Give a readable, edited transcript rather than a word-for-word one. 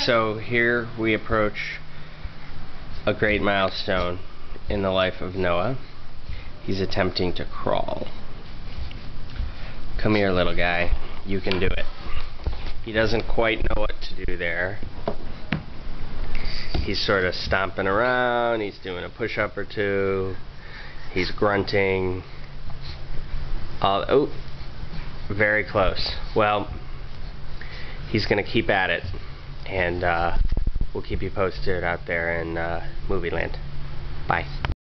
So here we approach a great milestone in the life of Noah. He's attempting to crawl. Come here, little guy. You can do it. He doesn't quite know what to do there. He's sort of stomping around. He's doing a push-up or two. He's grunting. Oh, very close. Well, he's going to keep at it, and we'll keep you posted out there in Movie Land. Bye.